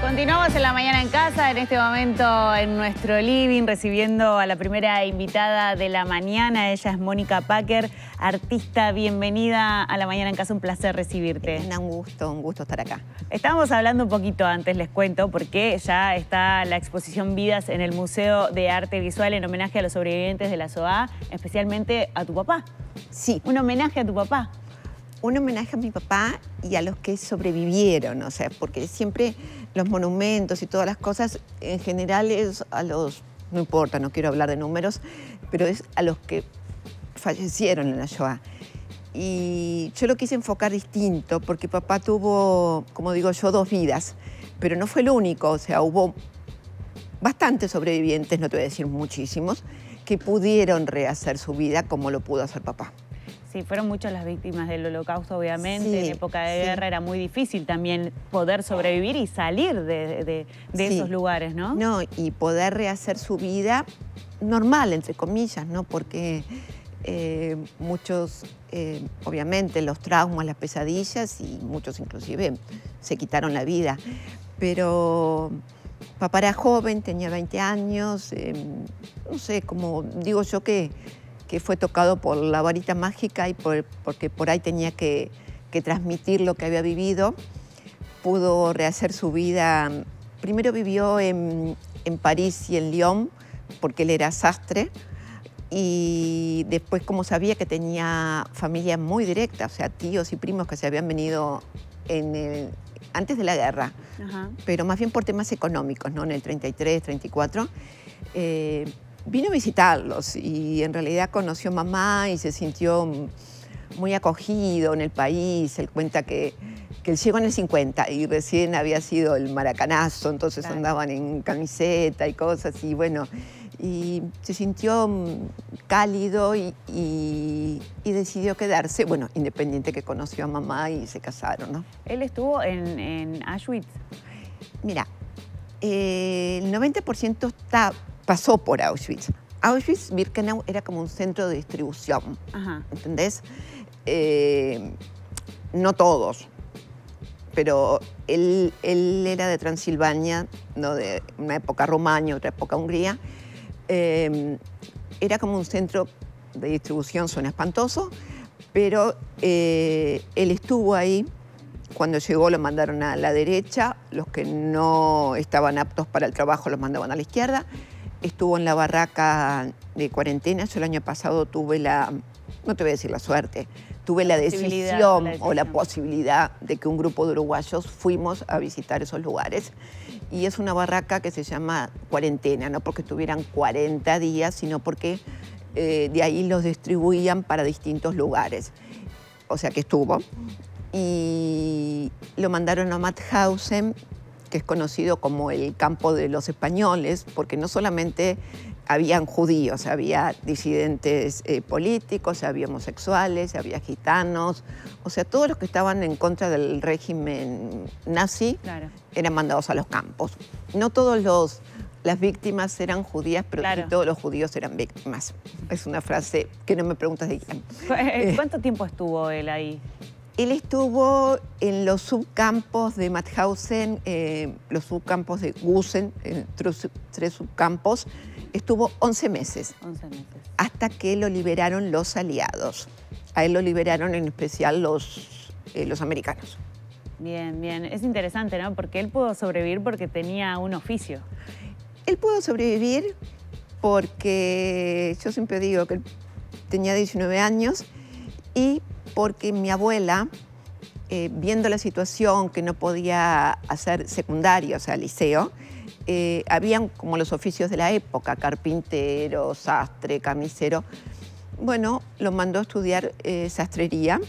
Continuamos en La Mañana en Casa, en este momento en nuestro living, recibiendo a la primera invitada de la mañana. Ella es Mónica Packer, artista. Bienvenida a La Mañana en Casa, un placer recibirte. Un gusto estar acá. Estábamos hablando un poquito antes, les cuento, porque ya está la exposición Vidas en el Museo de Arte Visual en homenaje a los sobrevivientes de la SOA, especialmente a tu papá. Sí. Un homenaje a tu papá. Un homenaje a mi papá y a los que sobrevivieron, o sea, porque siempre los monumentos y todas las cosas, en general es a los, no importa, no quiero hablar de números, pero es a los que fallecieron en la Shoah. Y yo lo quise enfocar distinto, porque papá tuvo, como digo yo, dos vidas, pero no fue el único, o sea, hubo bastantes sobrevivientes, no te voy a decir muchísimos, que pudieron rehacer su vida como lo pudo hacer papá. Sí, fueron muchas las víctimas del Holocausto, obviamente. Sí, en época de guerra era muy difícil también poder sobrevivir y salir de esos lugares, ¿no? No, y poder rehacer su vida normal, entre comillas, ¿no? Porque muchos, obviamente, los traumas, las pesadillas, y muchos inclusive se quitaron la vida. Pero papá era joven, tenía 20 años, no sé, como digo yo que fue tocado por la varita mágica y porque por ahí tenía que transmitir lo que había vivido. Pudo rehacer su vida. Primero vivió en París y en Lyon, porque él era sastre. Y después, como sabía que tenía familia muy directa, o sea, tíos y primos que se habían venido antes de la guerra, pero más bien por temas económicos, ¿no? En el 33, 34, vino a visitarlos y en realidad conoció a mamá y se sintió muy acogido en el país. Él cuenta que él llegó en el 50 y recién había sido el maracanazo, entonces andaban en camiseta y cosas, y bueno, y se sintió cálido y decidió quedarse, bueno, independiente que conoció a mamá y se casaron, ¿no? ¿Él estuvo en Auschwitz? Mira, el 90% pasó por Auschwitz. Auschwitz-Birkenau era como un centro de distribución, ¿entendés? No todos, pero él era de Transilvania, no de una época Rumania, otra época Hungría. Era como un centro de distribución, suena espantoso, pero él estuvo ahí. Cuando llegó lo mandaron a la derecha, los que no estaban aptos para el trabajo los mandaban a la izquierda. Estuvo en la barraca de cuarentena. Yo el año pasado tuve no te voy a decir la suerte, tuve la decisión o la posibilidad de que un grupo de uruguayos fuimos a visitar esos lugares. Y es una barraca que se llama cuarentena, no porque estuvieran 40 días, sino porque de ahí los distribuían para distintos lugares. O sea que estuvo. Y lo mandaron a Mauthausen, que es conocido como el campo de los españoles, porque no solamente habían judíos, había disidentes políticos, había homosexuales, había gitanos, o sea, todos los que estaban en contra del régimen nazi eran mandados a los campos. No todas las víctimas eran judías, pero sí todos los judíos eran víctimas. Es una frase que no me preguntas de quién. ¿Cuánto tiempo estuvo él ahí? Él estuvo en los subcampos de Mauthausen, los subcampos de Gusen, tres subcampos. Estuvo 11 meses. 11 meses. Hasta que lo liberaron los aliados. A él lo liberaron en especial los americanos. Bien, bien. Es interesante, ¿no? Porque él pudo sobrevivir porque tenía un oficio. Él pudo sobrevivir porque yo siempre digo que él tenía 19 años y porque mi abuela, viendo la situación que no podía hacer secundario, o sea, liceo, habían como los oficios de la época, carpintero, sastre, camisero. Bueno, lo mandó a estudiar sastrería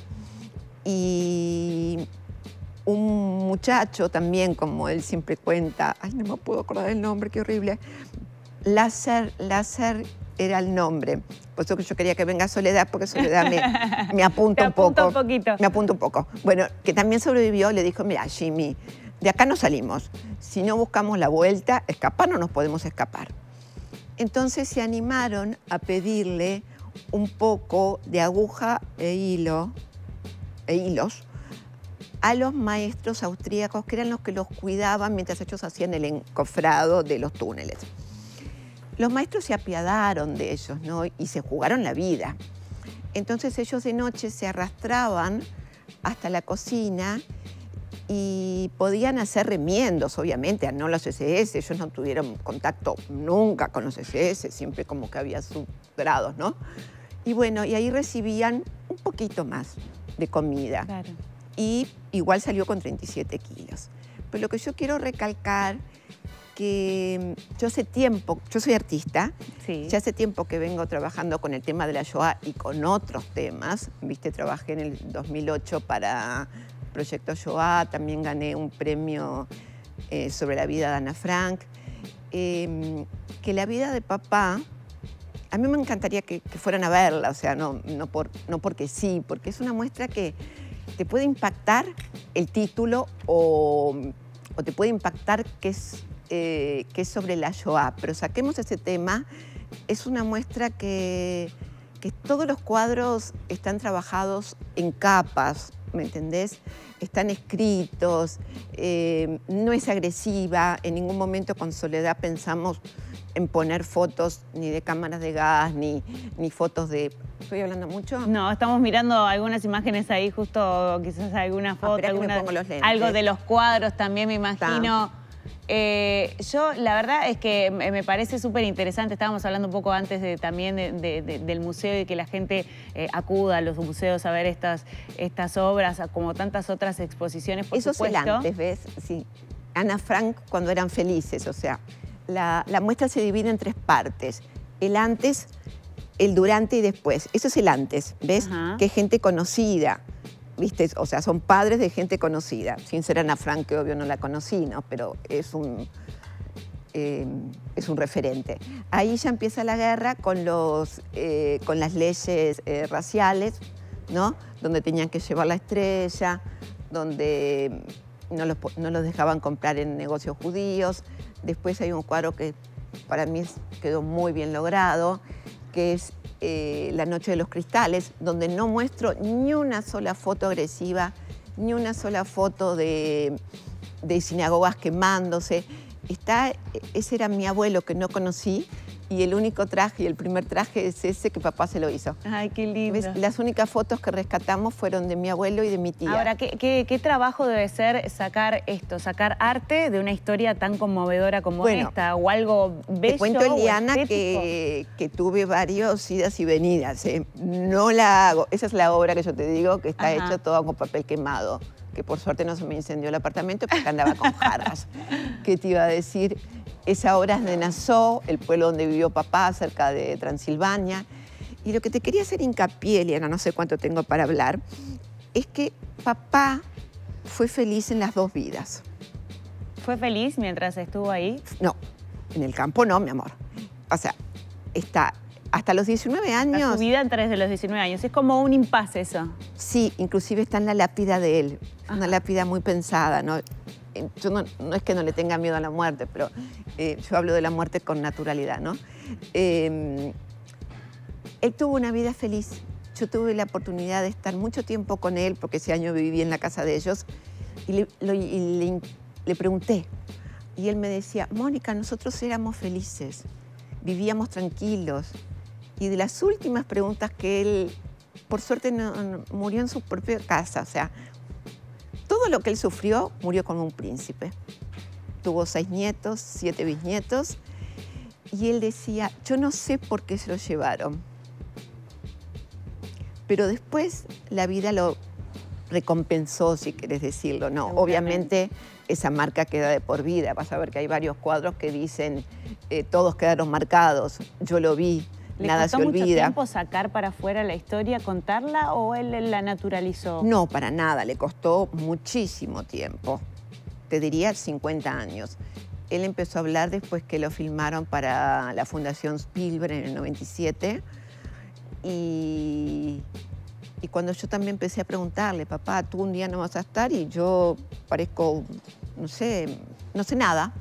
y un muchacho también, como él siempre cuenta, ay, no me puedo acordar el nombre, qué horrible, Láser era el nombre. Por eso que yo quería que venga Soledad, porque Soledad me apunta un poco. Me apunta un poco. Bueno, que también sobrevivió, le dijo, mira, Jimmy, de acá no salimos. Si no buscamos la vuelta, escapar no nos podemos escapar. Entonces se animaron a pedirle un poco de aguja e hilos a los maestros austríacos, que eran los que los cuidaban mientras ellos hacían el encofrado de los túneles. Los maestros se apiadaron de ellos, ¿no? Y se jugaron la vida. Entonces ellos de noche se arrastraban hasta la cocina y podían hacer remiendos, obviamente, no los SS. Ellos no tuvieron contacto nunca con los SS, siempre como que había subgrados, ¿no? Y bueno, y ahí recibían un poquito más de comida. Claro. Y igual salió con 37 kilos. Pero lo que yo quiero recalcar, que yo hace tiempo, yo soy artista, Sí. ya hace tiempo que vengo trabajando con el tema de la Shoah y con otros temas. Viste, trabajé en el 2008 para Proyecto Shoah, también gané un premio sobre la vida de Ana Frank. Que la vida de papá, a mí me encantaría que fueran a verla, o sea, no porque sí, porque es una muestra que te puede impactar el título o te puede impactar que es sobre la Shoah, pero saquemos ese tema. Es una muestra que todos los cuadros están trabajados en capas, ¿me entendés? Están escritos, no es agresiva, en ningún momento con Soledad pensamos en poner fotos ni de cámaras de gas, ni fotos de... ¿Estoy hablando mucho? No, estamos mirando algunas imágenes ahí, justo quizás alguna foto, espera que me pongo los lentes. Algo de los cuadros también, me imagino. Yo, la verdad es que me parece súper interesante. Estábamos hablando un poco antes también del museo y que la gente acuda a los museos a ver estas obras, como tantas otras exposiciones, por Eso supuesto. es el antes, ¿ves? Sí. Ana Frank cuando eran felices, o sea, la muestra se divide en 3 partes. El antes, el durante y después. Eso es el antes, ¿ves? Ajá. Que es gente conocida, ¿viste? O sea, son padres de gente conocida. Sin ser Ana Frank, que obvio no la conocí, ¿no? Pero es un referente. Ahí ya empieza la guerra con las leyes raciales, ¿no? Donde tenían que llevar la estrella, donde no los dejaban comprar en negocios judíos. Después hay un cuadro que para mí quedó muy bien logrado, que es La noche de los cristales, donde no muestro ni una sola foto agresiva, ni una sola foto de sinagogas quemándose. Ese era mi abuelo que no conocí, y el único traje, y el primer traje es ese que papá se lo hizo. Ay, qué lindo. ¿Ves? Las únicas fotos que rescatamos fueron de mi abuelo y de mi tía. Ahora, ¿qué trabajo debe ser sacar arte de una historia tan conmovedora como esta? O algo bello. Te cuento, Eliana, o estético. que tuve varios idas y venidas. No la hago. Esa es la obra que yo te digo, que está hecha toda con papel quemado. Que por suerte no se me incendió el apartamento porque andaba con jarras. ¿Qué te iba a decir? Esa obra es de Nassau, el pueblo donde vivió papá, cerca de Transilvania. Y lo que te quería hacer hincapié, Eliana, no sé cuánto tengo para hablar, es que papá fue feliz en las 2 vidas. ¿Fue feliz mientras estuvo ahí? No, en el campo no, mi amor. O sea, está hasta los 19 años... Su vida antes de los 19 años. Es como un impasse eso. Sí, inclusive está en la lápida de él. Una lápida muy pensada, ¿no? Yo no es que no le tenga miedo a la muerte, pero yo hablo de la muerte con naturalidad, ¿no? Él tuvo una vida feliz. Yo tuve la oportunidad de estar mucho tiempo con él, porque ese año viví en la casa de ellos, y le pregunté. Y él me decía, Mónica, nosotros éramos felices, vivíamos tranquilos. Y de las últimas preguntas que él, por suerte, murió en su propia casa, o sea, todo lo que él sufrió, murió como un príncipe. Tuvo 6 nietos, 7 bisnietos, y él decía, yo no sé por qué se lo llevaron, pero después la vida lo recompensó, si querés decirlo, ¿no? Obviamente esa marca queda de por vida. Vas a ver que hay varios cuadros que dicen, todos quedaron marcados, yo lo vi, nada se olvida. ¿Le costó mucho tiempo sacar para afuera la historia, contarla, o él la naturalizó? No, para nada, le costó muchísimo tiempo. Te diría 50 años. Él empezó a hablar después que lo filmaron para la Fundación Spielberg en el 97. Y cuando yo también empecé a preguntarle, papá, tú un día no vas a estar, y yo parezco, no sé nada,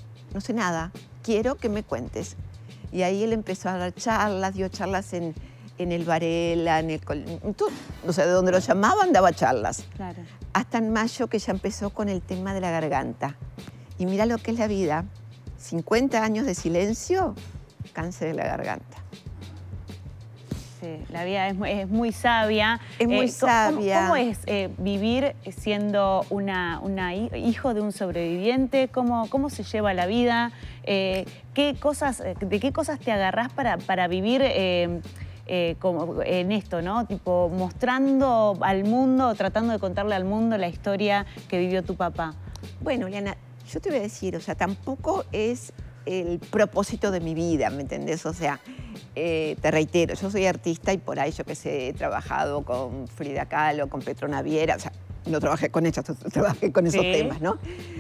quiero que me cuentes. Y ahí él empezó a dar charlas, dio charlas en en el Varela, o sea, de donde lo llamaban daba charlas. Claro. Hasta en mayo que ya empezó con el tema de la garganta. Y mira lo que es la vida. 50 años de silencio, cáncer de la garganta. Sí, la vida es muy sabia. Es muy sabia. ¿Cómo es vivir siendo hijo de un sobreviviente? ¿Cómo se lleva la vida? ¿De qué cosas te agarrás para vivir como en esto, ¿no? Tipo, mostrando al mundo, tratando de contarle al mundo la historia que vivió tu papá. Bueno, Liana, yo te voy a decir, o sea, tampoco es el propósito de mi vida, ¿me entendés? O sea, te reitero, yo soy artista y por ahí yo que sé, he trabajado con Frida Kahlo, con Petro Naviera, o sea, no trabajé con ella, trabajé con esos temas, ¿no?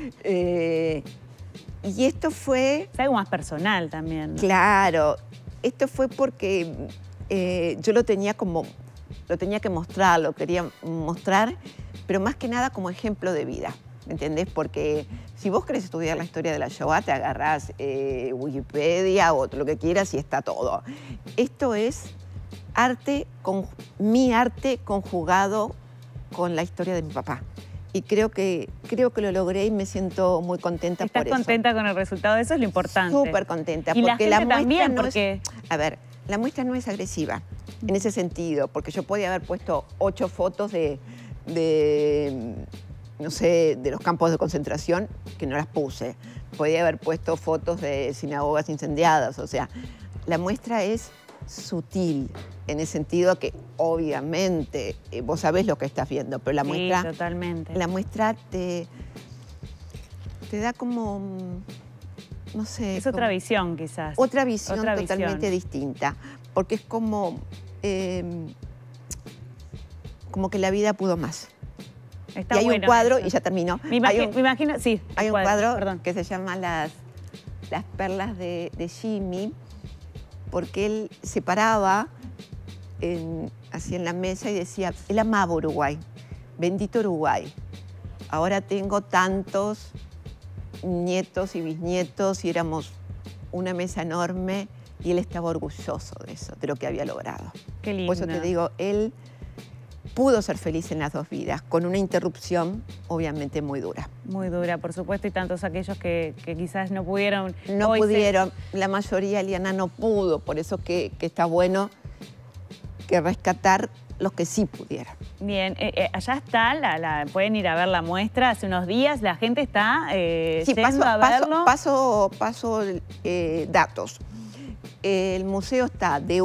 Y esto fue... Es algo más personal también, ¿no? Claro, esto fue porque yo lo tenía que mostrar, lo quería mostrar, pero más que nada como ejemplo de vida, ¿me entendés? Porque si vos querés estudiar la historia de la Shoah, te agarrás Wikipedia o lo que quieras y está todo. Esto es mi arte conjugado con la historia de mi papá. Y creo que lo logré y me siento muy contenta por eso. ¿Estás contenta con el resultado? Eso es lo importante. Súper contenta. Y porque la gente muestra también, no porque... A ver, la muestra no es agresiva en ese sentido, porque yo podía haber puesto 8 fotos no sé, de los campos de concentración, que no las puse. Podía haber puesto fotos de sinagogas incendiadas. O sea, la muestra es sutil, en el sentido que, obviamente, vos sabés lo que estás viendo, pero la muestra... Sí, totalmente. La muestra te da como... No sé. Es otra visión, quizás. Otra visión totalmente distinta. Porque es como que la vida pudo más. Está y hay bueno un cuadro, eso. Y ya terminó. Me imagino, sí. Hay un cuadro que se llama Las perlas de Jimmy, porque él se paraba así en la mesa y decía, él amaba Uruguay, bendito Uruguay. Ahora tengo tantos nietos y bisnietos y éramos una mesa enorme y él estaba orgulloso de eso, de lo que había logrado. Qué lindo. Por eso te digo, él pudo ser feliz en las dos vidas, con una interrupción obviamente muy dura. Muy dura, por supuesto, y tantos aquellos que quizás no pudieron. No pudieron, la mayoría, Liana, no pudo, por eso que está bueno que rescatar los que sí pudieron. Bien, allá está, pueden ir a ver la muestra, hace unos días la gente está yendo a verlo. Paso datos. El museo está de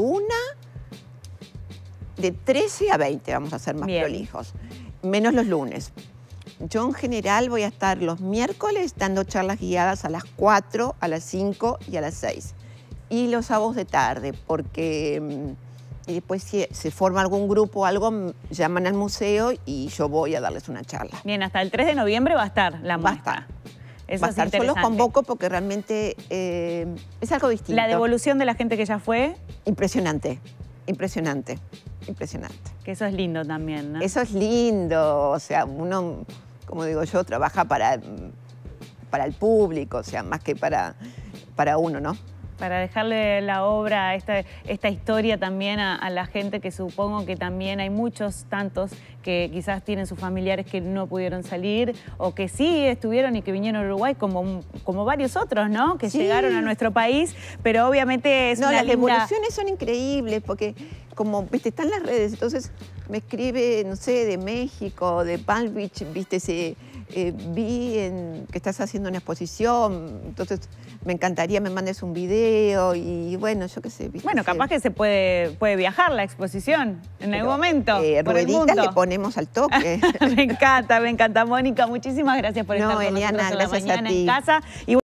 13 a 20, vamos a ser más prolijos, menos los lunes. Yo en general voy a estar los miércoles dando charlas guiadas a las 4, a las 5 y a las 6. Y los sábados de tarde, porque y después si se forma algún grupo o algo, llaman al museo y yo voy a darles una charla. Bien, hasta el 3 de noviembre va a estar la muestra. Va a estar. Yo los convoco porque realmente es algo distinto. La devolución de la gente que ya fue. Impresionante, impresionante, impresionante. Que eso es lindo también, ¿no? Eso es lindo, o sea, uno, como digo yo, trabaja para el público, o sea, más que para uno, ¿no? Para dejarle la obra, esta historia también a la gente, que supongo que también hay muchos, tantos, que quizás tienen sus familiares que no pudieron salir o que sí estuvieron y que vinieron a Uruguay, como varios otros, ¿no? Que llegaron a nuestro país, pero obviamente es una las linda... devoluciones son increíbles porque, como, viste, están las redes, entonces me escribe, no sé, de México, de Palm Beach, viste, vi que estás haciendo una exposición, entonces me encantaría me mandes un video y bueno, yo qué sé. ¿viste? Bueno, capaz que se puede viajar la exposición en algún momento por el mundo. Rueditas le ponemos al toque. Me encanta, Mónica. Muchísimas gracias por estar con nosotros en la mañana en casa.